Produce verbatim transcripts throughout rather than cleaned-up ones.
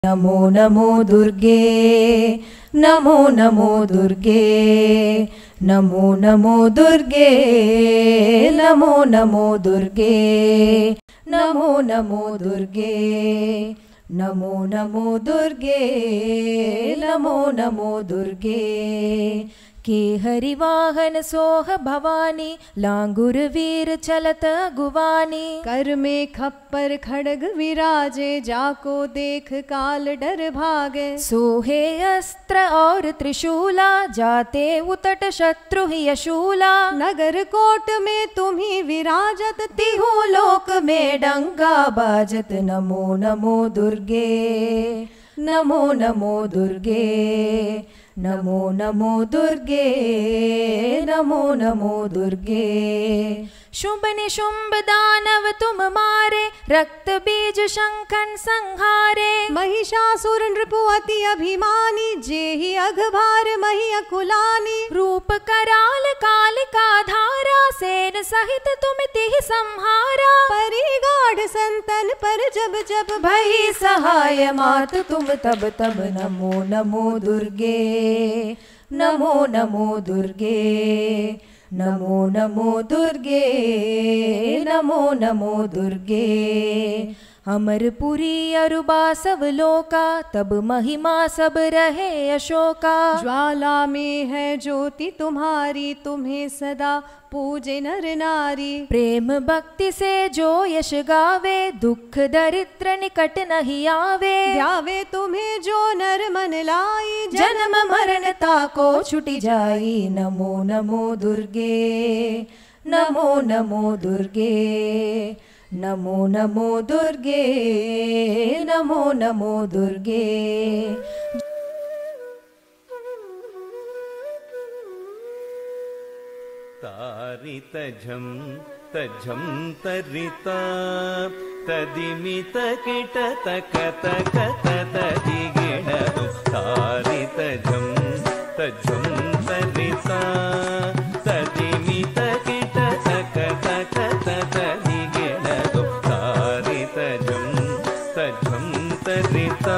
नमो नमो दुर्गे नमो नमो दुर्गे नमो नमो दुर्गे नमो नमो दुर्गे नमो नमो दुर्गे नमो नमो दुर्गे नमो नमो दुर्गे के हरिवाहन सोह भवानी लांगुर वीर चलत गुवानी कर में खप्पर खड़ग विराजे जाको देख काल डर भागे सोहे अस्त्र और त्रिशूला जाते उतट शत्रु ही यशूला नगर कोट में तुम्ही विराजत तिहु लोक में डंका बाजत नमो नमो दुर्गे नमो नमो दुर्गे नमो नमो दुर्गे नमो नमो दुर्गे शुंभ निशुंभ दानव तुम मारे रक्त बीज शंखन संहारे महिषासुर नृपु अति अभिमानी जेहि अघभार महि अकुलानी रूप कराल कालिका धारा सेन सहित तुम तिहि संहारा परिगाढ़ संतन पर जब जब भई सहाय मात तुम तब तब नमो नमो दुर्गे नमो नमो दुर्गे नमो नमो दुर्गे नमो नमो दुर्गे अमरपुरी अरुबा सब लोका तब महिमा सब रहे अशोका ज्वाला में है ज्योति तुम्हारी तुम्हें सदा पूजे नर नारी प्रेम भक्ति से जो यश गावे दुख दरिद्र निकट नहीं आवे ध्यावे तुम्हें जो नर मन लाई जन्म मरण ताको छुटी जाई नमो नमो दुर्गे नमो नमो दुर्गे नमो नमो दुर्गे नमो नमो दुर्गे तारित झम तझम तरिता तदिमित किट तक तक तदिगिणदु तारित झम तझम तरिता तदिमित किट तक तक तदिगिणदु तारित झम तझम तरिता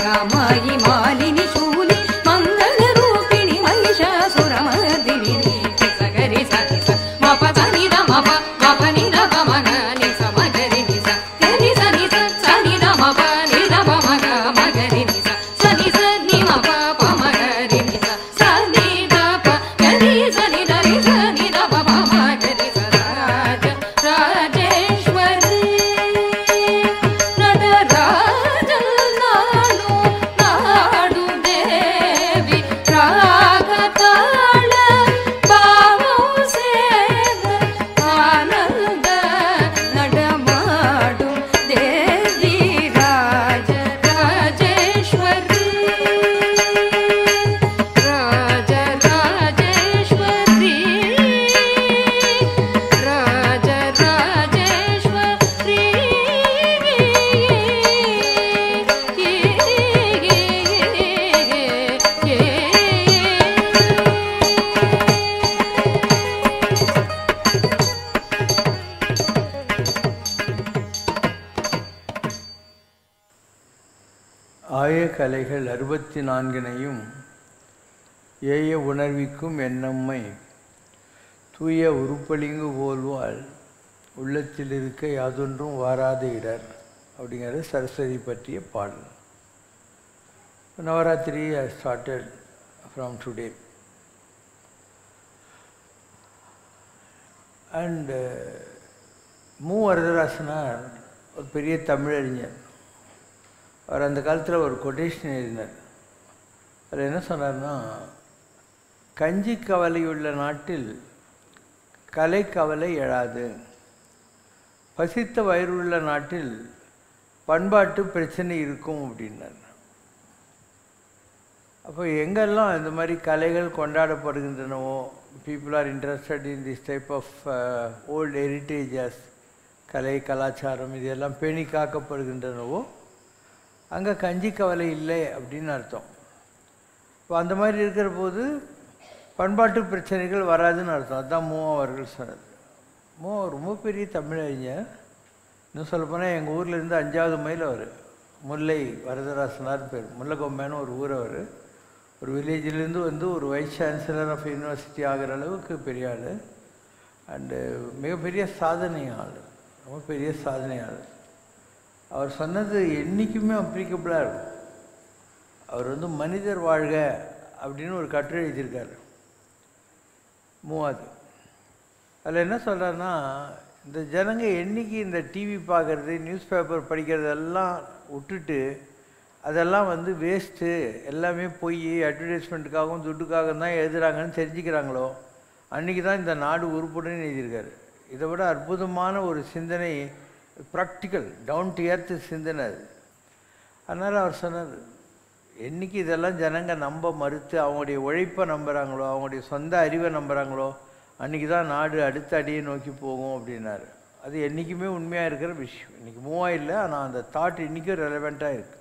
मालिनी शूली मंगल रूपिणी महिषासुरमर्दिनी கலைகள் அறுபத்தி நான்கினையும் ஏய உணர்விக்கும் என்னம்மை தூய உருப்பளிங்கு போல்வாள் உள்ளத்தில் இருக்க யாதொன்றும் வாராத இடர் அப்படிங்கிறது சரஸ்வதி பற்றிய பாடல். Navaratri I started from today. And மு வரதராசனார் ஒரு பெரிய தமிழறிஞர். அவர் அந்த காலத்தில் ஒரு கொட்டேஷன் எழுதினார். அதில் என்ன சொன்னார்னா, கஞ்சி கவலை உள்ள நாட்டில் கலை கவலை எழாது, பசித்த வயிறுள்ள நாட்டில் பண்பாட்டு பிரச்சனை இருக்கும் அப்படின்னார். அப்போ எங்கெல்லாம் இந்த மாதிரி கலைகள் கொண்டாடப்படுகின்றனவோ, people are interested in this type of old heritages, கலை கலாச்சாரம் இதெல்லாம் பேணி காக்கப்படுகின்றனவோ அங்கே கஞ்சி கவலை இல்லை அப்படின்னு அர்த்தம். இப்போ அந்த மாதிரி இருக்கிற போது பண்பாட்டு பிரச்சனைகள் வராதுன்னு அர்த்தம். அதுதான் மு அவர்கள் சொன்னது. மு ரொம்ப பெரிய தமிழறிஞர். இன்னும் சொல்லப்போனால் எங்கள் ஊர்லேருந்து அஞ்சாவது மைல் அவர் முல்லை வரதராசனார் பேர். முல்லைக்கொம்பேன்னு ஒரு ஊர். அவர் ஒரு வில்லேஜிலேருந்து வந்து ஒரு வைஸ் சான்சலர் ஆஃப் யூனிவர்சிட்டி ஆகிற அளவுக்கு பெரிய ஆள். அண்டு மிகப்பெரிய சாதனையாளர், ரொம்ப பெரிய சாதனையாளர். அவர் சொன்னது என்றைக்குமே அப்ளிகபிளாக இருக்கும். அவர் வந்து மனிதர் வாழ்க அப்படின்னு ஒரு கட்டுரை எழுதியிருக்கார் மூவாது. அதில் என்ன சொல்கிறாருன்னா, இந்த ஜனங்க என்றைக்கு இந்த டிவி பார்க்குறது, நியூஸ் பேப்பர் படிக்கிறதெல்லாம் விட்டுட்டு அதெல்லாம் வந்து வேஸ்ட்டு, எல்லாமே போய் அட்வர்டைஸ்மெண்ட்டுக்காகவும் துட்டுக்காகவும் தான் எழுதுகிறாங்கன்னு தெரிஞ்சுக்கிறாங்களோ அன்றைக்கி தான் இந்த நாடு உருப்படுன்னு எழுதியிருக்காரு. இதை விட அற்புதமான ஒரு சிந்தனை, ப்ராக்டிக்கல் டவுன் டு எர்த் சிந்தனை அது. அதனால் அவர் சொன்னார், என்றைக்கு இதெல்லாம் ஜனங்க நம்ப மறுத்து அவங்களுடைய உழைப்பை நம்புகிறாங்களோ, அவங்களுடைய சொந்த அறிவை நம்புகிறாங்களோ அன்றைக்கி தான் நாடு அடுத்த அடியை நோக்கி போகும் அப்படின்னாரு. அது என்றைக்குமே உண்மையாக இருக்கிற விஷயம். இன்றைக்கி மூவாக இல்லை, ஆனால் அந்த தாட் இன்றைக்கும் ரெலவெண்ட்டாக இருக்குது.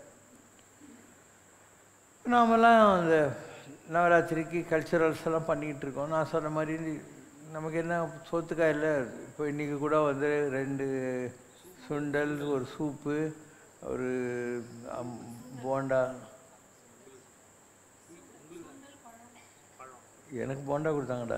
நாமெல்லாம் அந்த நவராத்திரிக்கு கல்ச்சுரல்ஸ் எல்லாம் பண்ணிக்கிட்டு இருக்கோம். நான் சொன்ன மாதிரி நமக்கு என்ன சோத்துக்காய் இல்லை. இப்போ இன்றைக்கி கூட வந்து ரெண்டு சுண்டல், ஒரு சூப்பு, ஒரு போண்டா. எனக்கு போண்டா கொடுத்தாங்கடா.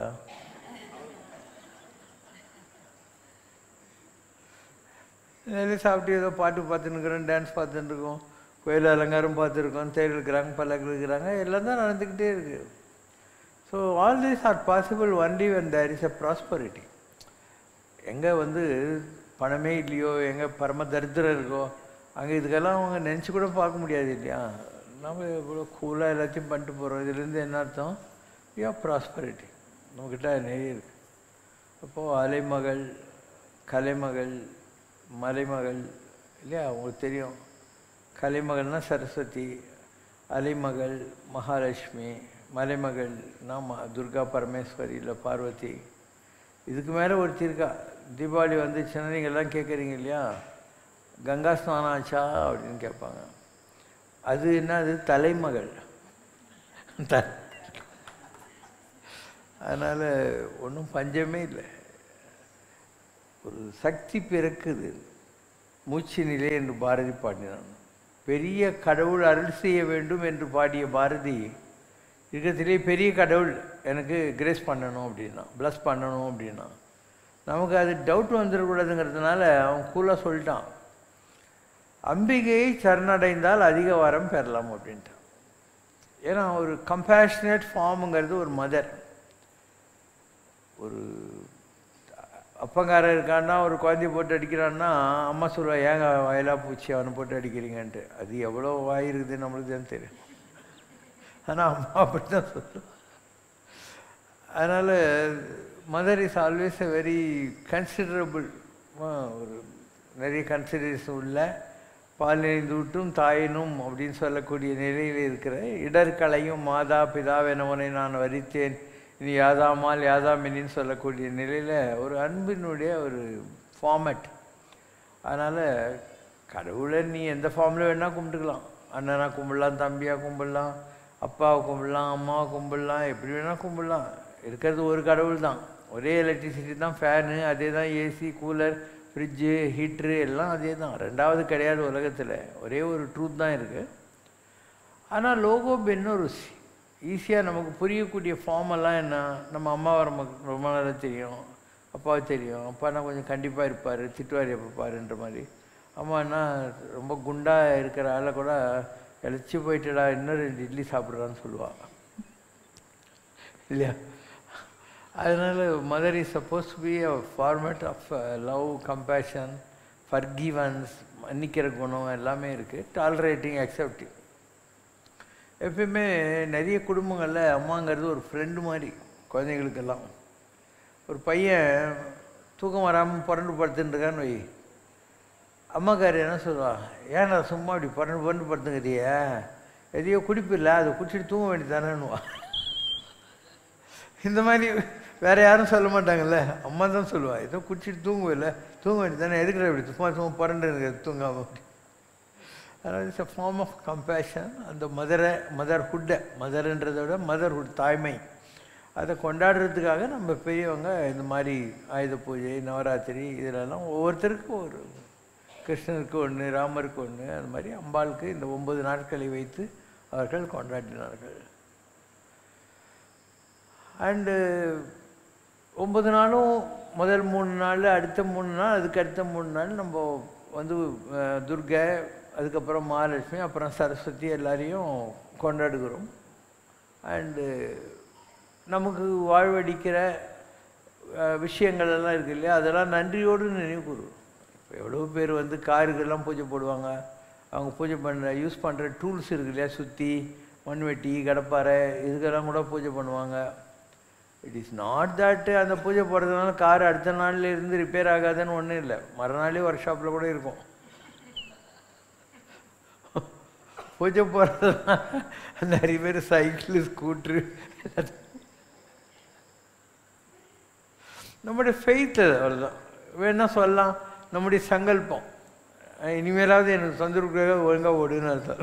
நிறைய சாப்பிட்டு ஏதோ பாட்டு பார்த்துன்னு இருக்கிறோம், டான்ஸ் பார்த்துட்டு இருக்கோம், கோயில் அலங்காரம் பார்த்துருக்கோம், தேர் இருக்கிறாங்க, பல்லக்கு இருக்கிறாங்க, எல்லாம் தான் நடந்துக்கிட்டே இருக்குது. So all these are possible only when there is a prosperity. எங்கே வந்து பணமே இல்லையோ, எங்கே பரம தரித்திரம் இருக்கோ, அங்கே இதுக்கெல்லாம் அவங்க நினச்சி கூட பார்க்க முடியாது இல்லையா. நம்ம இவ்வளோ கூலாக எல்லாத்தையும் பண்ணிட்டு போகிறோம். இதுலேருந்து என்ன அர்த்தம்? யா ப்ராஸ்பரிட்டி நம்மக்கிட்ட நிறைய இருக்குது. அப்போது அலைமகள், கலைமகள், மலைமகள் இல்லையா, அவங்களுக்கு தெரியும். கலைமகள்னால் சரஸ்வதி, அலைமகள் மகாலட்சுமி, மலைமகள் நாம் துர்கா பரமேஸ்வரி இல்லை பார்வதி. இதுக்கு மேலே ஒருத்தி இருக்கா. தீபாவளி வந்துச்சுன்னா நீங்கள் எல்லாம் கேட்குறீங்க இல்லையா, கங்கா ஸ்நானம் ஆச்சா அப்படின்னு கேட்பாங்க. அது என்ன, அது தலைமகள். த அதனால் ஒன்றும் பஞ்சமே இல்லை. ஒரு சக்தி பிறக்குது, மூச்சு நிலை என்று பாரதி பாடினான். பெரிய கடவுள் அருள் செய்ய வேண்டும் என்று பாடிய பாரதி, இருக்கிறதுலே பெரிய கடவுள் எனக்கு கிரேஸ் பண்ணணும் அப்படின்னா, ப்ளஸ் பண்ணணும் அப்படின்னா, நமக்கு அது டவுட் வந்துடக்கூடாதுங்கிறதுனால அவன் கூலாக சொல்லிட்டான், அம்பிகையை சரணடைந்தால் அதிக வாரம் பெறலாம் அப்படின்ட்டான். ஏன்னா ஒரு கம்பேஷனேட் ஃபார்முங்கிறது ஒரு மதர். ஒரு அப்பங்காரன் இருக்கான்னா ஒரு குழந்தைய போட்டு அடிக்கிறான்னா அம்மா சொல்லுவா ஏங்க வயலாக பூச்சி அவனை போட்டு அடிக்கிறீங்கன்ட்டு. அது எவ்வளோ வாய் இருக்குது நம்மளுக்கு தான் தெரியும். ஆனால் அம்மா அப்படி தான் சொல்லுவோம். அதனால் mother is always a very considerable, ஒரு நிறைய கன்சிடரேஷன் உள்ள பால் நிறைந்து விட்டும் தாயினும் அப்படின்னு சொல்லக்கூடிய நிலையில் இருக்கிற இடர்களையும் மாதா பிதாவெனவனை நான் வரித்தேன் இனி யாதாமால் யாதாமினின்னு சொல்லக்கூடிய நிலையில் ஒரு அன்பினுடைய ஒரு ஃபார்மேட். அதனால் கடவுளை நீ எந்த ஃபார்மில் வேணால் கும்பிட்டுக்கலாம். அண்ணனாக கும்பிடலாம், தம்பியாக கும்பிடலாம், அப்பாவை கும்பிடலாம், அம்மாவை கும்பிடலாம், எப்படி வேணால் கும்பிடலாம். இருக்கிறது ஒரு கடவுள் தான். ஒரே எலக்ட்ரிசிட்டி தான், ஃபேனு அதே தான், ஏசி கூலர் ஃப்ரிட்ஜு ஹீட்ரு எல்லாம் அதே தான். ரெண்டாவது கிடையாது உலகத்தில். ஒரே ஒரு ட்ரூத் தான் இருக்குது. ஆனால் லோகோ பென்னோருசி ஈஸியாக நமக்கு புரியக்கூடிய ஃபார்மெல்லாம் என்ன, நம்ம அம்மாவை நமக்கு ரொம்ப நல்லா தெரியும், அப்பாவை தெரியும். அப்பானா கொஞ்சம் கண்டிப்பாக இருப்பார், திட்டுவார் எப்போ பாருன்ற மாதிரி. அம்மானா ரொம்ப குண்டாக இருக்கிற ஆளை கூட இழைச்சி போயிட்டுடா இன்னும் ரெண்டு இட்லி சாப்பிட்றான்னு சொல்லுவாள் இல்லையா? அதனால் mother is suppose to be a format of love, compassion, forgiveness, மன்னிக்கிற குணம் எல்லாமே இருக்குது. Tolerating, accepting. எப்பயுமே நிறைய குடும்பங்களில் அம்மாங்கிறது ஒரு ஃப்ரெண்டு மாதிரி குழந்தைங்களுக்கெல்லாம். ஒரு பையன் தூக்கம் வராமல் புரண்டு படுத்துட்டுருக்கான்னு வை, அம்மாக்காரி என்ன சொல்லுவா, ஏன்னா சும்மா அப்படி புரண்டு புரண்டு படுத்துங்கிறியா, எதையோ குடிப்பில்லை அதை குடிச்சிட்டு தூங்க வேண்டியதானேன்னுவா. இந்த மாதிரி வேறு யாரும் சொல்ல மாட்டாங்கல்ல, அம்மா தான் சொல்லுவா, ஏதோ குடிச்சிட்டு தூங்குவில்லை, தூங்க வேண்டியதானே, எதுக்குற இப்படி சும்மா சும்மா புரண்டு எனக்கு தூங்காமல் அப்படி. அதனால் it's a form of compassion. அந்த மதரை, மதர்ஹுட்டை, மதர்ன்றதை விட மதர்ஹுட், தாய்மை, அதை கொண்டாடுறதுக்காக நம்ம பெரியவங்க இந்த மாதிரி ஆயுத பூஜை, நவராத்திரி இதிலெல்லாம் ஒவ்வொருத்தருக்கும் ஒரு, கிருஷ்ணருக்கு ஒன்று, ராமருக்கு ஒன்று, அது மாதிரி அம்பாளுக்கு இந்த ஒன்பது நாட்களை வைத்து அவர்கள் கொண்டாடினார்கள். அண்டு ஒம்பது நாளும் முதல் மூணு நாள், அடுத்த மூணு நாள், அதுக்கு அடுத்த மூணு நாள் நம்ம வந்து துர்கை, அதுக்கப்புறம் மகாலட்சுமி, அப்புறம் சரஸ்வதி எல்லாரையும் கொண்டாடுகிறோம். அண்டு நமக்கு வாழ்வடிக்கிற விஷயங்கள் எல்லாம் இருக்குது இல்லையா, அதெல்லாம் நன்றியோடு நினைவு கூறுவோம். இப்போ எவ்வளோ பேர் வந்து காருக்கெல்லாம் பூஜை போடுவாங்க, அவங்க பூஜை பண்ணுற யூஸ் பண்ணுற டூல்ஸ் இருக்கு இல்லையா, சுற்றி, மண்வெட்டி, கடப்பாறை, இதுக்கெல்லாம் கூட பூஜை பண்ணுவாங்க. இட் இஸ் நாட் தட் அந்த பூஜை போடுறதுனால கார் அடுத்த நாளில் இருந்து ரிப்பேர் ஆகாதுன்னு ஒன்றும் இல்லை. மறுநாளே ஒர்க் ஷாப்பில் கூட இருக்கும். பூஜை போடுறதுனால நிறைய பேர் சைக்கிள், ஸ்கூட்ரு, நம்முடைய ஃபெய்த் அவ்வளோதான். வேணா சொல்லலாம் நம்முடைய சங்கல்பம், இனிமேலாவது எனக்கு தொந்தரவுக்காக ஒழுங்காக ஓடுன்னு அர்த்தம்.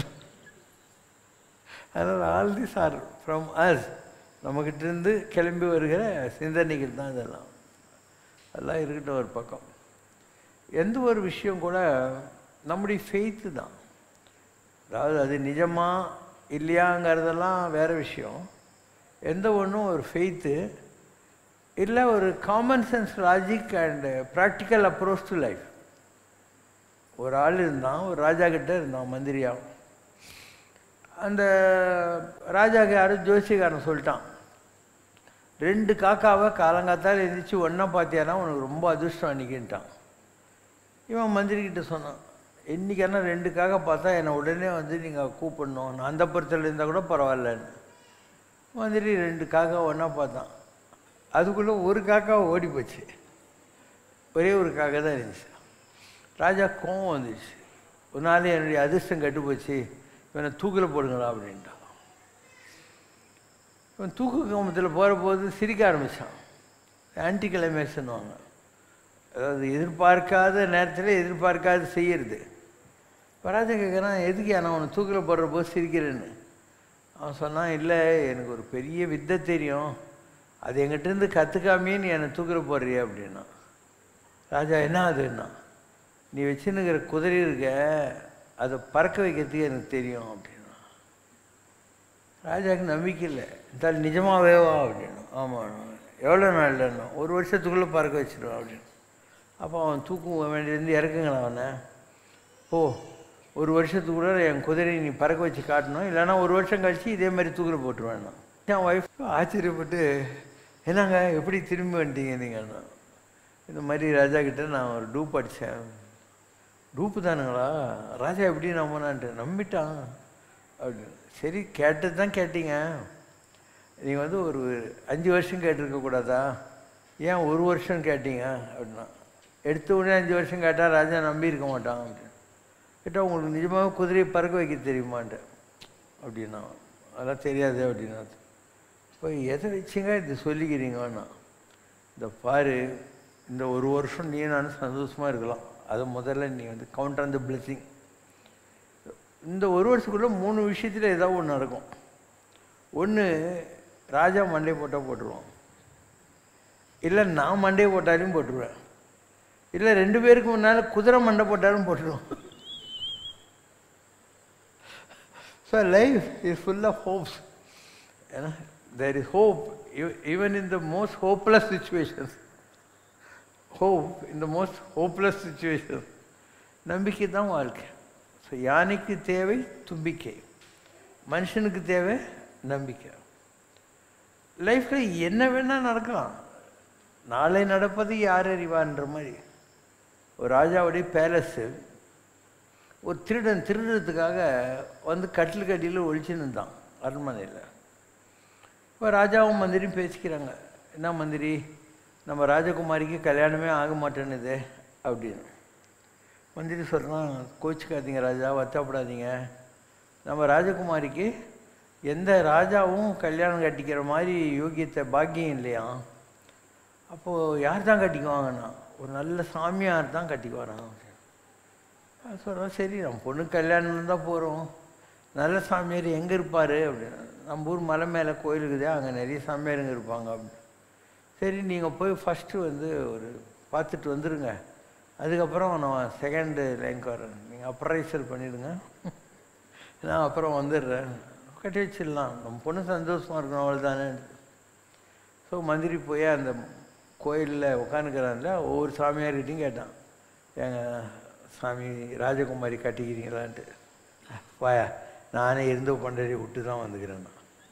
அதனால் all this are from us, நம்மக்கிட்டேருந்து கிளம்பி வருகிற சிந்தனைகள் தான் இதெல்லாம். அதெல்லாம் இருக்கட்டும் ஒரு பக்கம். எந்த ஒரு விஷயம் கூட நம்முடைய ஃபெய்த்து தான். அதாவது அது நிஜமா இல்லையாங்கிறதெல்லாம் வேறு விஷயம். எந்த ஒன்றும் ஒரு ஃபெய்த்து இல்லை, ஒரு common sense logic and practical approach to life. ஒரு ஆள் இருந்தான், ஒரு ராஜா கிட்டே இருந்தான் மந்திரியாக. அந்த ராஜாவுக்கு யாரும் ஜோசியக்காரன் சொல்லிட்டான், ரெண்டு காக்காவை காலங்காத்தால் எழுந்திரிச்சு ஒன்றா பார்த்தியானா உனக்கு ரொம்ப அதிர்ஷ்டம் அன்றைக்கின்ட்டான். இவன் மந்திரிக்கிட்ட சொன்னான், இன்றைக்கானா ரெண்டு காக்கா பார்த்தா என்னை உடனே வந்து நீங்கள் கூப்பிடணும், நான் அந்த புறத்தில் இருந்தால் கூட பரவாயில்லன்னு. மந்திரி ரெண்டு காக்கா ஒன்றா பார்த்தான். அதுக்குள்ளே ஒரு காக்கா ஓடி போச்சு, ஒரே ஒரு காக்கா தான் இருந்துச்சு. ராஜா கோவம் வந்துச்சு, ஒரு நாள் என்னுடைய அதிர்ஷ்டம் கெட்டு போச்சு, இவனை தூக்கில் போடுங்களா அப்படின்ட்டான். இவன் தூக்கு கம்பத்தில் போகிற போது சிரிக்க ஆரம்பித்தான். ஆன்டி கிளைமேக்ஸ்ன்னுவாங்க, அதாவது எதிர்பார்க்காத நேரத்தில் எதிர்பார்க்காத செய்யறது. ராஜா கேட்குறான், எதுக்கு ஆனால் அவனை தூக்கில் போடுற போது சிரிக்கிறேன்னு. அவன் சொன்னான், இல்லை எனக்கு ஒரு பெரிய வித்தை தெரியும், அது எங்கிட்டேருந்து கற்றுக்காமே நீ என்னை தூக்கில் போடுறிய அப்படின்னா. ராஜா என்ன அதுன்னா, நீ வச்சுன்னுக்கிற குதிரை இருக்க அதை பறக்க வைக்கிறதுக்கு எனக்கு தெரியும் அப்படின்னா. ராஜாவுக்கு நம்பிக்கை இல்லை, இருந்தாலும் நிஜமாகவேவா அப்படின்னா. ஆமாம், எவ்வளோ நாள் இல்லைன்னா, ஒரு வருஷத்துக்குள்ளே பறக்க வச்சிடுவான் அப்படின்னு. அப்போ அவன் தூக்க வேண்டியிருந்து இறக்குங்களா அவனை, ஓ ஒரு வருஷத்துக்குள்ளே என் குதிரையை நீ பறக்க வச்சு காட்டணும், இல்லைன்னா ஒரு வருஷம் கழிச்சு இதே மாதிரி தூக்கில் போட்டுருவேன்னா. என் ஒய்ஃப் ஆச்சரியப்பட்டு என்னங்க எப்படி திரும்பி வந்துட்டீங்க நீங்கண்ணா? இந்த மாதிரி ராஜா கிட்ட நான் ஒரு டூப் அடித்தேன். டூப்பு தானுங்களா? ராஜா எப்படி நம்பினான்ட்டு நம்பிட்டான் அப்படின்னு. சரி கேட்டது தான் கேட்டீங்க, நீங்கள் வந்து ஒரு அஞ்சு வருஷம் கேட்டிருக்கக்கூடாதா? ஏன் ஒரு வருஷம் கேட்டீங்க அப்படின்னா, எடுத்த உடனே அஞ்சு வருஷம் கேட்டால் ராஜா நம்பியிருக்க மாட்டான் அப்படின்னு. கேட்டால் உங்களுக்கு நிஜமாக குதிரையை பறக்க வைக்க தெரியுமான்ட்டு அப்படின்னா, அதெல்லாம் தெரியாது அப்படின்னா. இப்போ எதை வச்சுங்க இது சொல்லிக்கிறீங்கன்னா, இந்த பாரு இந்த ஒரு வருஷம் நீ நான் சந்தோஷமாக இருக்கலாம், அதை முதல்ல நீ வந்து கவுண்ட் ஆன் த பிளெஸிங். இந்த ஒரு வருஷத்துக்குள்ளே மூணு விஷயத்தில் ஏதாவது ஒன்று நடக்கும். ஒன்று ராஜா மண்டை போட்டால் போட்டுருவான், இல்லை நான் மண்டையை போட்டாலும் போட்டுருவேன், இல்லை ரெண்டு பேருக்கு முன்னால் குதிரை மண்டை போட்டாலும் போட்டுருவோம். So life is full of hopes. ஏன்னா there is hope even in the most hopeless situations. Hope in the most hopeless situation. நம்பிக்கை தான் வாழ்க்கை. ஸோ யானைக்கு தேவை தும்பிக்கை, மனுஷனுக்கு தேவை நம்பிக்கை. லைஃப்பில் என்ன வேணால் நடக்கலாம், நாளை நடப்பது யார் அறிவான்ற மாதிரி. ஒரு ராஜாவுடைய பேலஸு ஒரு திருடன் திருடுறதுக்காக வந்து கட்டில் கட்டியில் ஒழிச்சுன்னு இருந்தான் அரண்மனையில். இப்போ ராஜாவும் மந்திரியும் பேசிக்கிறாங்க, என்ன மந்திரி நம்ம ராஜகுமாரிக்கு கல்யாணமே ஆக மாட்டேன்னுது அப்படின்னு. மந்திரி சொல்கிறான், கோச்சிக்காதீங்க ராஜா, வருத்தப்படாதீங்க, நம்ம ராஜகுமாரிக்கு எந்த ராஜாவும் கல்யாணம் கட்டிக்கிற மாதிரி யோகியத்தை பாக்கியம் இல்லையா. அப்போது யார் தான் கட்டிக்குவாங்கண்ணா, ஒரு நல்ல சாமியார் தான் கட்டிக்குவாரான். சொல்கிறோம், சரி நம்ம பொண்ணு கல்யாணம் தான் போகிறோம், நல்ல சாமியார் எங்கே இருப்பார் அப்படின்னு. நம்ம ஊர் மலை மேலே கோயில் இருக்குதே, அங்கே நிறைய சாமியாருங்க இருப்பாங்க அப்படின்னு. சரி நீங்கள் போய் ஃபஸ்ட்டு வந்து ஒரு பார்த்துட்டு வந்துடுங்க, அதுக்கப்புறம் நான் செகண்டு லைனுக்கு வரேன், நீங்கள் அப்ரைசல் பண்ணிவிடுங்க, நான் அப்புறம் வந்துடுறேன், கட்டி வச்சிடலாம், நம்ம பொண்ணு சந்தோஷமாக இருக்கணும் அவள் தானே. ஸோ மந்திரி போய் அந்த கோயிலில் உட்காந்துக்கிறான்ல, ஒவ்வொரு சாமியார்கிட்டையும் கேட்டான், எங்கள் சாமி ராஜகுமாரி கட்டிக்கிறீங்களான்ட்டு. வாயா, நானே இருந்த பண்டரை விட்டு தான் வந்துக்கிறேன்.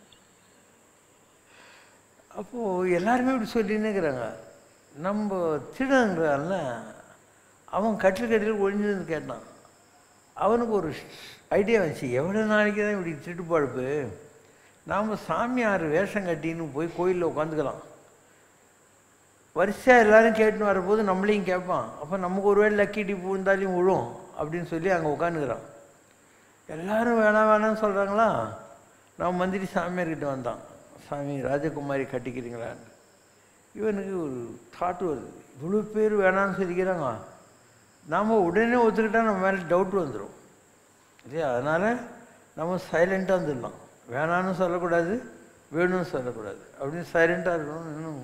அப்போது எல்லாருமே இப்படி சொல்லின்னு இருக்கிறாங்க. நம்ம திருடங்கிறான்ல, அவன் கட்டில் கட்டில் ஒழிஞ்சுன்னு கேட்டான். அவனுக்கு ஒரு ஐடியா வந்துச்சு, எவ்வளோ நாளைக்கு தான் இப்படி திருட்டு பழப்பு, நாம் சாமியார் வேஷம் கட்டின்னு போய் கோயிலில் உட்காந்துக்கலாம், வரிசையாக எல்லோரும் கேட்டுன்னு வரும்போது நம்மளையும் கேட்பான், அப்போ நமக்கு ஒரு வேளை லக்கி டிப்பு இருந்தாலையும் விழும் அப்படின்னு சொல்லி அங்கே உட்காந்துக்கிறான். எல்லோரும் வேணாம் வேணாம்னு சொல்கிறாங்களா. நான் மந்திரி சாமியார்கிட்ட வந்தான், சாமி ராஜகுமாரி கட்டிக்கிறீங்களான்னு. இவனுக்கு ஒரு தாட் வருது, இவ்வளோ பேர் வேணான்னு சொல்லிக்கிறாங்க, நாம் உடனே ஒத்துக்கிட்டால் நம்ம மேலே டவுட் வந்துடும் இல்லையா. அதனால் நம்ம சைலண்ட்டாக வந்துடலாம், வேணான்னு சொல்லக்கூடாது வேணும்னு சொல்லக்கூடாது அப்படின்னு சைலண்ட்டாக இருக்கணும். இன்னும்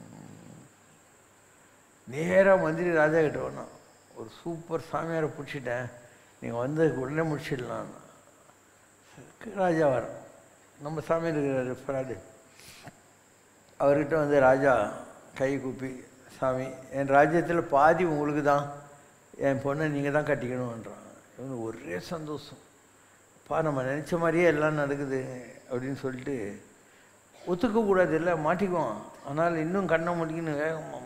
நேராக மந்திரி ராஜா கிட்ட வேணாம், ஒரு சூப்பர் சாமியாரை பிடிச்சிட்டேன், நீங்கள் வந்து உடனே முடிச்சிடலாம். ராஜா வர நம்ம சாமியார் இருக்கிறாரு ஃப்ராடு, அவர்கிட்ட வந்து ராஜா கை கூப்பி, சாமி என் ராஜ்யத்தில் பாதி உங்களுக்கு தான், என் பொண்ணை நீங்கள் தான் கட்டிக்கணுன்றான். இவனுக்கு ஒரே சந்தோஷம், பா நம்ம நினச்ச மாதிரியே எல்லாம் நடக்குது அப்படின்னு சொல்லிட்டு ஒத்துக்கக்கூடாது, இல்லை மாட்டிக்குவான். ஆனால் இன்னும் கண்ணை முடிக்கணும் வேகமாக.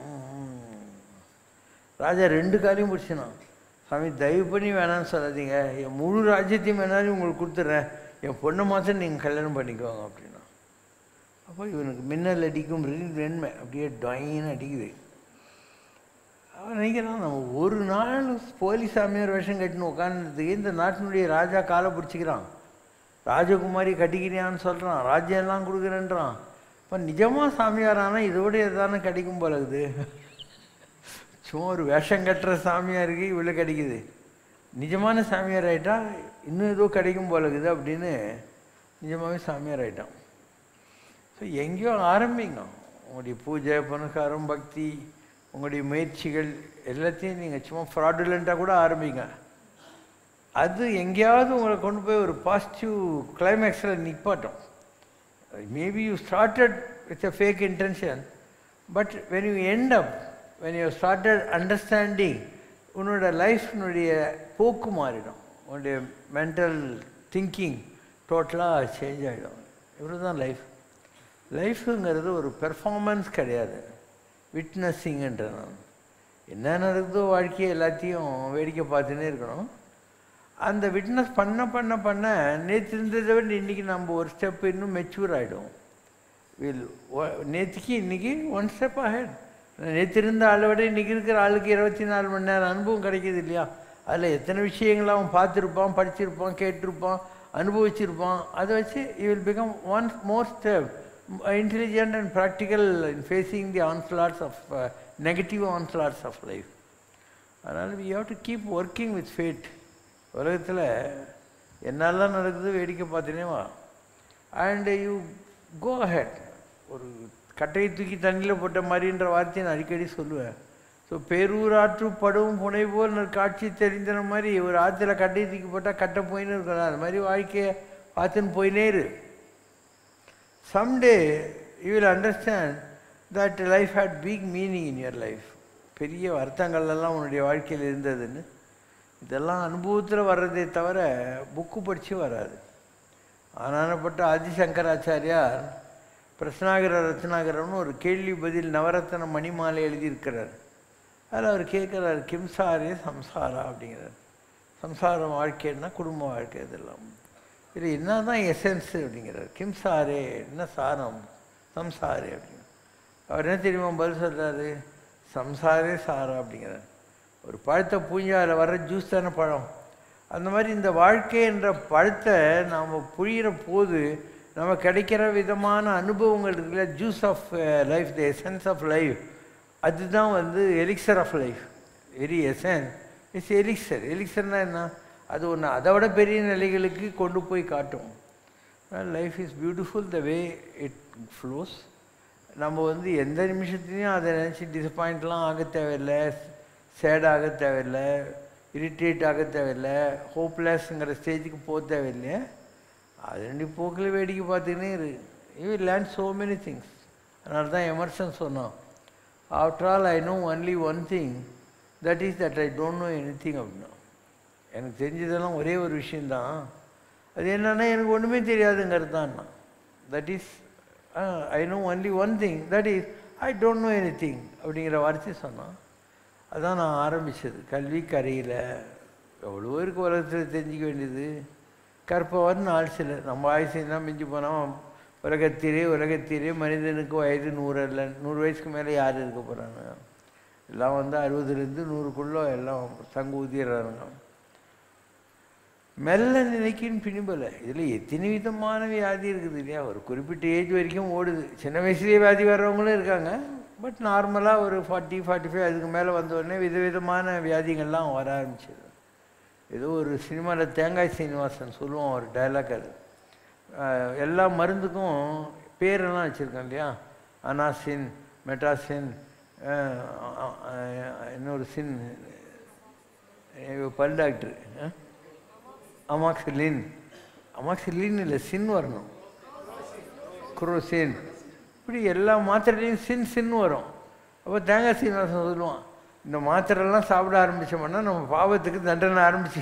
ராஜா ரெண்டு காலையும் பிடிச்சினான், சாமி தயவு பண்ணி வேணான்னு சொல்லாதீங்க, என் முழு ராஜ்யத்தையும் வேணாலும் உங்களுக்கு கொடுத்துட்றேன், என் பொண்ணை மாத்திரம் நீங்கள் கல்யாணம் பண்ணிக்குவாங்க அப்படின்னா. அப்போ இவனுக்கு மின்னல் அடிக்கும் வெண்மை அப்படியே டாயின்னு அடிக்குது. அவன் நினைக்கிறான், நம்ம ஒரு நாள் போலி சாமியார் வேஷம் கட்டின்னு உட்காந்துறதுக்கு இந்த நாட்டினுடைய ராஜா காலை பிடிச்சிக்கிறான், ராஜகுமாரி கட்டிக்கிறியான்னு சொல்கிறான், ராஜ்யெல்லாம் கொடுக்குறேன்றான். இப்போ நிஜமாக சாமியாரானால் இதோட எதானே கிடைக்கும் போல இருக்குது. சும்மா ஒரு வேஷம் கட்டுற சாமியாருக்கு இவ்வளோ கிடைக்குது, நிஜமான சாமியார் ஆகிட்டா இன்னும் ஏதோ கிடைக்கும் போல இருக்குது அப்படின்னு நிஜமாகவே சாமியார் ஆகிட்டான். ஸோ எங்கேயோ ஆரம்பிங்க உங்களுடைய பூஜை புனஸ்காரம் பக்தி, உங்களுடைய முயற்சிகள் எல்லாத்தையும் நீங்கள் சும்மா ஃப்ராடுலண்ட்டாக கூட ஆரம்பிங்க, அது எங்கேயாவது உங்களை கொண்டு போய் ஒரு பாசிட்டிவ் கிளைமேக்ஸில் நிற்பாட்டும். Maybe you started with a fake intention, but when you end up when you started understanding, உன்னோட லைஃப்னுடைய போக்கு மாறிடும், உன்னுடைய மென்டல் திங்கிங் டோட்டலாக சேஞ்ச் ஆகிடும். இவ்வளோ தான் லைஃப். லைஃபுங்கிறது ஒரு பெர்ஃபார்மன்ஸ் கிடையாது, விட்னஸிங்கன்ற. நான் என்ன நடக்குதோ வாழ்க்கையை எல்லாத்தையும் வேடிக்கை பார்த்துன்னே இருக்கணும். அந்த விட்னஸ் பண்ண பண்ண பண்ண நேற்று இருந்ததை விட இன்றைக்கி நம்ம ஒரு ஸ்டெப் இன்னும் மெச்சூர் ஆகிடும். வில் நேற்றுக்கு இன்றைக்கி ஒன் ஸ்டெப் ஆஹெட். நேற்று இருந்த ஆளை விட இன்றைக்கி இருக்கிற ஆளுக்கு இருபத்தி நாலு மணி நேரம் அனுபவம் கிடைக்கிது இல்லையா? அதில் எத்தனை விஷயங்களை அவன் பார்த்துருப்பான், படிச்சிருப்பான், கேட்டிருப்பான், அனுபவிச்சிருப்பான். அதை வச்சு you will become one more step intelligent and practical in facing the onslaughts of negative onslaughts of life. அதனால் we have to keep working with fate. உலகத்தில் என்னெல்லாம் நடக்குது வேடிக்கை பார்த்துனே வா. And you go ahead. ஒரு கட்டையை தூக்கி தண்ணியில் போட்ட மாதிரின்ற வார்த்தையை நான் அடிக்கடி சொல்லுவேன். ஸோ பேரூராற்று படும் புனை போல் காட்சி தெரிஞ்சன மாதிரி ஒரு ஆற்றுல கட்டையை தூக்கி போட்டால் கட்டை போயின்னு இருக்கணும். அது மாதிரி வாழ்க்கையை பார்த்துன்னு போயினே இரு. Someday you will understand that life had big meaning in your life. பெரிய அர்த்தங்கள்லாம் உன்னுடைய வாழ்க்கையில் இருந்ததுன்னு. இதெல்லாம் அனுபவத்தில் வர்றதே தவிர புக்கு படித்து வராது. ஆனானப்பட்ட ஆதிசங்கராச்சாரியார் பிரஸ்னாகர ரத்னாகரம்னு ஒரு கேள்வி பதில் நவரத்ன மணிமாலை எழுதியிருக்கிறார். அதில் அவர் கேட்குறார், கிம்சாரே சம்சாரா அப்படிங்கிறார். சம்சாரம் வாழ்க்கைன்னா குடும்ப வாழ்க்கை. இதெல்லாம் இது என்ன தான் எசன்ஸு அப்படிங்கிறார். கிம்சாரே என்ன சாரம், சம்சாரே அப்படிங்கிற. அவர் என்ன தெரியுமா பதில் சொல்கிறாரு? சம்சாரே சாரா அப்படிங்கிறார். ஒரு பழத்தை பூஞ்சா அதில் வர்ற ஜூஸ் தானே பழம். அந்த மாதிரி இந்த வாழ்க்கை என்ற பழத்தை நாம் புழிகிற போது நம்ம கிடைக்கிற விதமான அனுபவங்கள் இருக்குல்ல, juice of life, the essence of life, அதுதான் வந்து elixir of life. Very essence it's elixir. எலிக்சர்னால் என்ன? அது ஒன்று அதை விட பெரிய நிலைகளுக்கு கொண்டு போய் காட்டும். Life is beautiful the way it flows. நம்ம வந்து எந்த நிமிஷத்துலையும் அதை நினச்சி டிசப்பாயிண்ட்லாம் ஆக தேவையில்லை, சேடாக தேவையில்லை, இரிட்டேட் ஆக தேவையில்லை, ஹோப்லெஸ்ங்கிற ஸ்டேஜுக்கு போக தேவையில்லையே. அது ரெண்டு போக்கில் வேடிக்கை பார்த்துக்கினே இரு. You will learn so many things. அதனால தான் எமர்சன் சொன்னான், after all I know only one thing, that is that I don't know anything அப்படின்னா. எனக்கு தெரிஞ்சதெல்லாம் ஒரே ஒரு விஷயந்தான், அது என்னன்னா எனக்கு ஒன்றுமே தெரியாதுங்கிறது தான். That is I know only one thing, that is I don't know anything அப்படிங்கிற வார்த்தையை சொன்னான். அதான் நான் ஆரம்பித்தது. கல்வி கரையில் எவ்வளோ இருக்கு உலகத்தில் தெரிஞ்சிக்க வேண்டியது. கற்பவன் ஆள் சிலர். நம்ம ஆயுசுனா மிஞ்சி போனால் உலகத்திலே உலகத்திலே மனிதனுக்கு வயது நூறு அல்ல, நூறு வயசுக்கு மேலே யார் இருக்க போகிறாங்க? எல்லாம் வந்து அறுபதுலேருந்து நூறுக்குள்ளே எல்லாம் தங்கு ஊதிடுறாங்க. மெல்ல நினைக்கின்னு பிணிபலை. இதில் எத்தனை விதமான வியாதி இருக்குது இல்லையா? ஒரு குறிப்பிட்ட ஏஜ் வரைக்கும் ஓடுது. சின்ன வயசுலேயே வியாதி வர்றவங்களும் இருக்காங்க. பட் நார்மலாக ஒரு ஃபார்ட்டி ஃபார்ட்டி ஃபைவ் அதுக்கு மேலே வந்தோடனே விதவிதமான வியாதிகள்லாம் வர ஆரம்பிச்சிது. ஏதோ ஒரு சினிமாவில் தேங்காய் சீனிவாசன் சொல்லுவோம் ஒரு டைலாக். அது எல்லா மருந்துக்கும் பேரெல்லாம் வச்சுருக்கோம் இல்லையா? அனாசின், மெட்டாசின், இன்னொரு சின், பல் டாக்டர் அமாக்சிலின். அமாக்சிலின் இல்லை, சின் வரணும், குரோசின், இப்படி எல்லா மாத்திரையிலையும் சின் சின் வரும். அப்போ தேங்காய் சீனிவாசன் சொல்லுவான், இந்த மாத்திரைலாம் சாப்பிட ஆரம்பித்தோம்னா நம்ம பாவத்துக்கு தண்டனை ஆரம்பிச்சு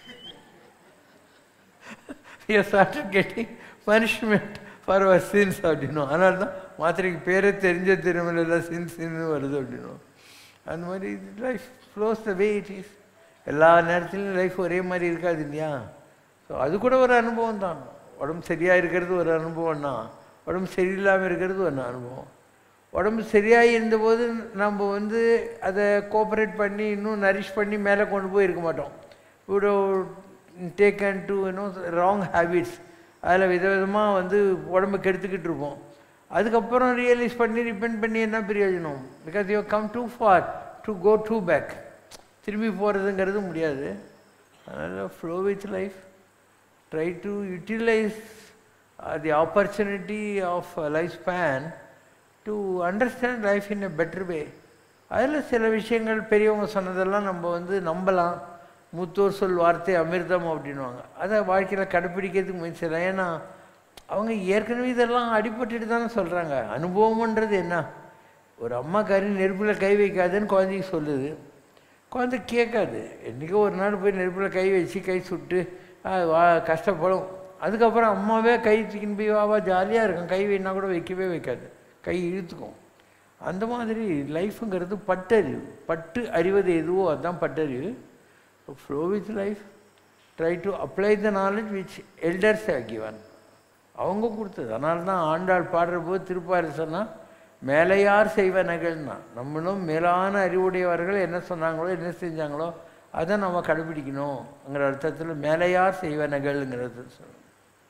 started getting punishment for our sins அப்படின்னும். அதனால தான் மாத்திரைக்கு பேரே தெரிஞ்ச திருமலையில் சின் சின்னு வருது அப்படின்னும். அந்த மாதிரி life flows the way it is. எல்லா நேரத்துலையும் லைஃப் ஒரே மாதிரி இருக்காது இல்லையா? ஸோ அது கூட ஒரு அனுபவம் தான். உடம்பு சரியாக இருக்கிறது ஒரு அனுபவம்னா, உடம்பு சரியில்லாமல் இருக்கிறது ஒரு அனுபவம். உடம்பு சரியாக இருந்தபோது நம்ம வந்து அதை கோஆப்ரேட் பண்ணி இன்னும் நரிஷ் பண்ணி மேலே கொண்டு போய் இருக்க மாட்டோம். இவ்வளோ டேக்கன் டு இன்னும் ராங் ஹேபிட்ஸ், அதில் விதவிதமாக வந்து உடம்பு கெடுத்துக்கிட்டு இருப்போம். அதுக்கப்புறம் ரியலைஸ் பண்ணி ரிப்பெண்ட் பண்ணி என்ன பிரயோஜனம்? Because you come too far to go to back. திரும்பி போகிறதுங்கிறது முடியாது. அதனால் flow with life, try to utilize the opportunity of life span to understand life in a better way. அதில் சில விஷயங்கள் பெரியவங்க சொன்னதெல்லாம் நம்ம வந்து நம்பலாம். மூத்தோர் சொல் வார்த்தை அமிர்தம் அப்படின்வாங்க. அதை வாழ்க்கையில் கடைப்பிடிக்கிறதுக்கு முயற்சி செய்யலாம். ஏன்னா அவங்க ஏற்கனவே இதெல்லாம் அடிபட்டுட்டு தானே சொல்கிறாங்க. அனுபவம்ன்றது என்ன? ஒரு அம்மா கறி நெருப்பில் கை வைக்காதுன்னு குழந்தைக்கு சொல்லுது. குழந்தை கேட்காது. என்றைக்கோ ஒரு நாள் போய் நெருப்பில் கை வச்சு கை சுட்டு வா கஷ்டப்படும். அதுக்கப்புறம் அம்மாவே கை தூக்கின்னு போய் வாவா ஜாலியாக இருக்கும், கை வேணா கூட வைக்கவே வைக்காது, கை இழுத்துக்கும். அந்த மாதிரி லைஃபுங்கிறது பட்டறிவு. பட்டு அறிவது எதுவோ அதுதான் பட்டறிவு. Flow with life, try to apply the knowledge which elders have given. அவங்க கொடுத்தது. அதனால தான் ஆண்டாள் பாடுற போது திருப்பாரு சொன்னால் மேலையார் செய்வனகள்னா, நம்மளும் மேலான அறிவுடையவர்கள் என்ன சொன்னாங்களோ என்ன செஞ்சாங்களோ அதை நம்ம கடைபிடிக்கணுங்கிற அர்த்தத்தில் மேலையார் செய்வனகள்ங்கிறது சொல்லணும்.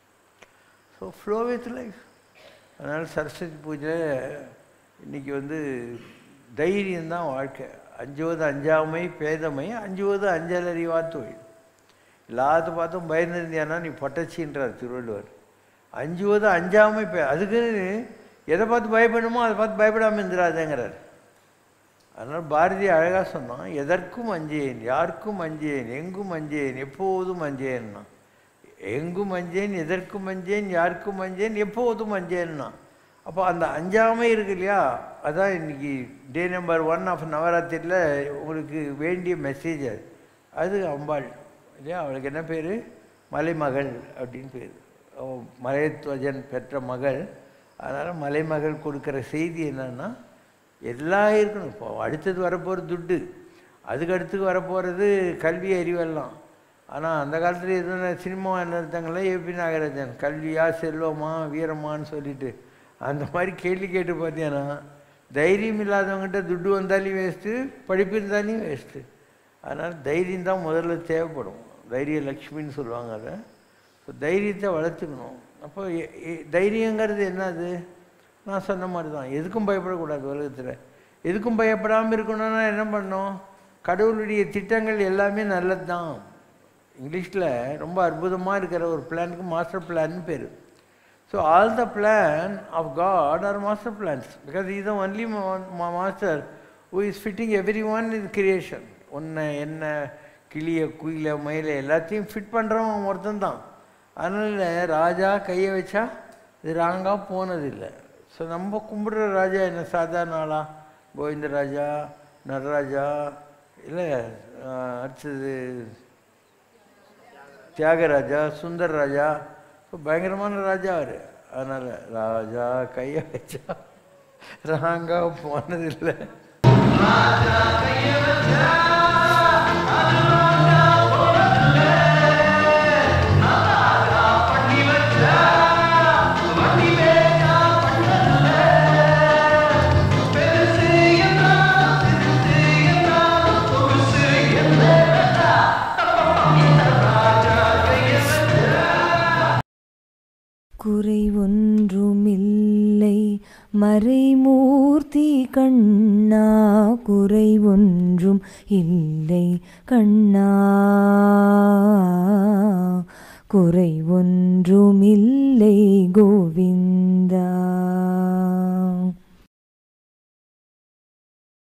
So flow with life. அதனால் சரஸ்வதி பூஜை இன்றைக்கி வந்து தைரியம்தான் வாழ்க்கை. அஞ்சுவது அஞ்சாமை பேதமை, அஞ்சுவது அஞ்சலறிவா தொழில். எல்லாத்த பார்த்தும் பயந்துருந்தியானா நீ பொட்டச்சின்றார் திருவள்ளுவர். அஞ்சுவது அஞ்சாமை பே அதுக்குன்னு எதை பார்த்து பயப்படணுமோ அதை பார்த்து பயப்படாமல் இருந்துடாதேங்கிறார். அதனால் பாரதி அழகாக சொன்னான், எதற்கும் அஞ்சேன் யாருக்கும் அஞ்சேன் எங்கும் அஞ்சேன் எப்போதும் அஞ்சேன்னா. எங்கும் அஞ்சேன் எதற்கும் அஞ்சேன் யாருக்கும் அஞ்சேன் எப்போதும் அஞ்சேன்னா. அப்போ அந்த அஞ்சாமை இருக்கு இல்லையா, அதான் இன்றைக்கி டே நம்பர் ஒன் ஆஃப் நவராத்திரியில் உங்களுக்கு வேண்டிய மெசேஜ். அது அது அம்பாள் இல்லையா, அவளுக்கு என்ன பேர், மலைமகள் அப்படின்னு பேர். மலைத்வஜன் பெற்ற மகள். அதனால் மலைமகள் கொடுக்குற செய்தி என்னன்னா எல்லாம் இருக்கணும். இப்போ அடுத்தது வரப்போகிறது துட்டு, அதுக்கு அடுத்துக்கு வரப்போகிறது கல்வி அறிவெல்லாம். ஆனால் அந்த காலத்தில் எதுவும் சினிமா என்ன இருந்தாங்களே ஏபி நாகராஜன், கல்வியா செல்வமா வீரமானு சொல்லிட்டு அந்த மாதிரி கேள்வி கேட்டு பார்த்தீங்கன்னா தைரியம் இல்லாதவங்ககிட்ட துட்டு வந்தாலையும் வேஸ்ட்டு, படிப்பு இருந்தாலையும் வேஸ்ட்டு. அதனால் தைரியம் தான் முதல்ல தேவைப்படும். தைரிய லக்ஷ்மின்னு சொல்லுவாங்க அதை. ஸோ தைரியத்தை வளர்த்துக்கணும். அப்போ தைரியங்கிறது என்னது, நான் சொன்ன மாதிரி தான், எதுக்கும் பயப்படக்கூடாது உலகத்தில். எதுக்கும் பயப்படாமல் இருக்கணும்னா என்ன பண்ணணும், கடவுளுடைய திட்டங்கள் எல்லாமே நல்லது தான். இங்கிலீஷில் ரொம்ப அற்புதமாக இருக்கிற ஒரு பிளானுக்கு மாஸ்டர் பிளான்னு பேர். So all the plan of God are master plans, because is the only master who is fitting every one in creation. ஒன்றை என்ன கிளியை குயிலை மயிலை எல்லாத்தையும் ஃபிட் பண்ணுறவன் ஒருத்தன் தான். அதனால் ராஜா கையை வச்சா இது ராங்காக போனதில்லை. ஸோ நம்ம கும்பிடுற ராஜா என்ன சாதாரண ஆளா, கோவிந்தராஜா நடராஜா இல்லை, அடுத்தது தியாகராஜா சுந்தரராஜா, பயங்கரமான ராஜா அவர். அதனால் ராஜா கையை வச்சா ராங்காக போனதில்லை. குறை ஒன்றுமில்லை மறைமூர்த்தி கண்ணா, குறை ஒன்றும் இல்லை கண்ணா, குறை ஒன்றுமில்லை கோவிந்தா.